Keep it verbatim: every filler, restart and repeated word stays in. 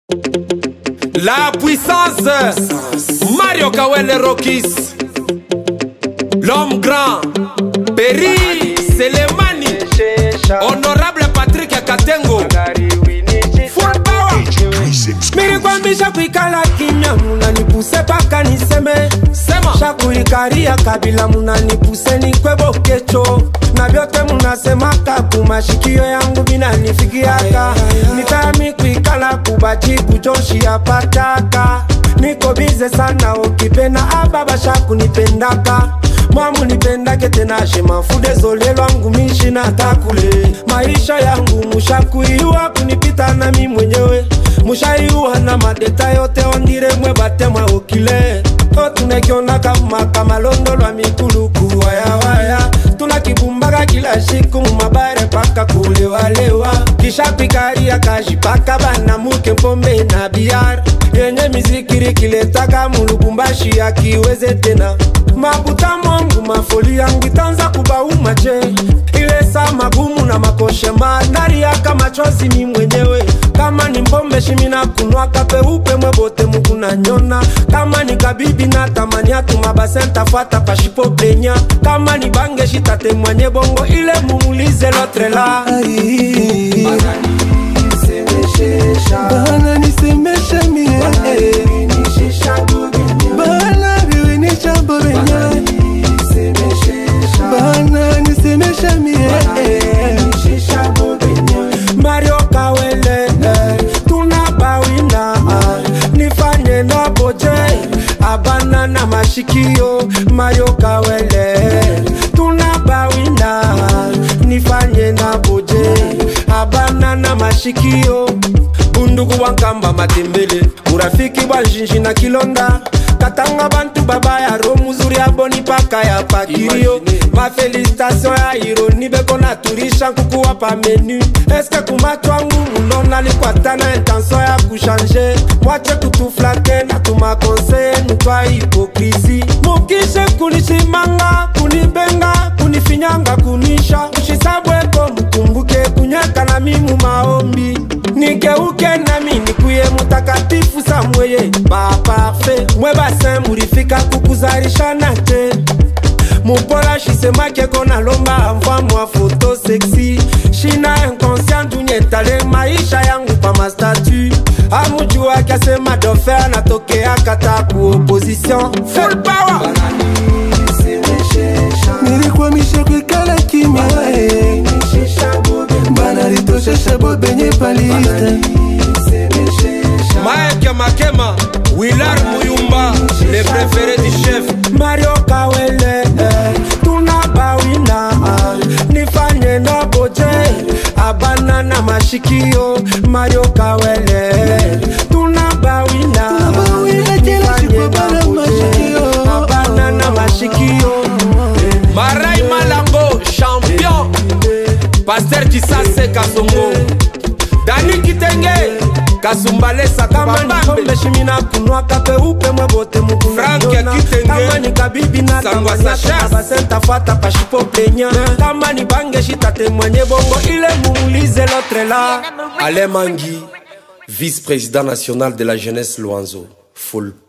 La puissance, Mario Kawele Rokis, l'homme grand, Peri Selemani, honorable Patrick Katengo, full power. Miri kwa misha kuikala kimya, muna nipuse paka niseme sema. Shaku ikaria kabila muna nipuse ni kwebo kecho. Na vyote muna semaka kumashikio yangu bina nifikiaka. Nitami kuikala kubaji kujoshi ya pataka. Niko bize sana ukipena ababa shaku nipendaka. Mwamu nipendake tena shema fude zole lwangu mishi na takule. Maisha yangu mushaku iwa kunipita na mi mwenyewe. Mushaiwa na madeta yote ondire mwe bate mwa okile. O tunekiona kama kama londo lwa mikuluku waya waya. Tunakibumbaga kila shiku mumabare paka kulewa lewa. Kisha pikari ya kajipaka bana muke mpombe na biar. Yenye mizikiri kiletaka mulubumbashi ya kiweze tena. Mabuta mongu mafoli yangu itanza kuba umaje. Ile saa magumu na makoshe manari ya kama chozi mi mwenyewe. Kama ni mpombe shimina kunwa kape upe mwebote muguna nyona. Kama ni kabibi na tamani atu mabasenta fata pashipo plenya. Kama ni bange shitate mwenye bongo ile mumulize lotre la. Bana nisemesha mie Bana viwinisha mbobenya Bana nisemesha mie Mario Kawele tunabawina nifanye na boje abana na mashikio. Mario Kawele tunabawina nifanye na boje abana na mashikio. Bundugu wankamba matembele urafiki wanjinji na kilonda. Katanga bantu babaya romuzuri aboni paka ya pakirio. Ma felicitation ya ironi beko na turisha kuku wapa menu. Eske kumatu wangu unona likwata na intention ya kushanje. Mwache kutuflake na tumakonseye nukwa hipokrisi. Mukishe kunishimanga, kunibenga, kunifinyanga, kunisha. Ushisabweko mkumbuke kunyeka na mimu maombi. Nigeuke nami nikuye mutakatifu samweye ba parfait. Mwe basin murifika kukuzarisha nate. Mupola shisemake kona lomba mva mwa foto sexy. Shina inconscient unyetale maisha yangu pa ma statue. Amujua kiasema dofer na toke akata ku opposition. Full power. Nilikuwa misha kuikala kimya Bana litoshesha bobenye paliste Mike Makema, Willard Muyumba, les préférés du chef. Mario Kawele tunabawina nifanye na boje abana na mashikio. Mario Kawele tunabawina nifanye na boje abana na mashikio. Marai Malambo, champion. Pasteur Kisase Kasongo, Dani Kitenge, Kasumbale Sakamani. Kama ni shimina kunwa kape upe mwebote muguna Frank nyona. Kitenge, Kama ni kabibi na tamani atu mabasenta fata pashipo plenya. Kama ni bange shitate mwenye bongo ile mumulize lotre la. Alain Mangi, vice-président national de la jeunesse Luanzo, full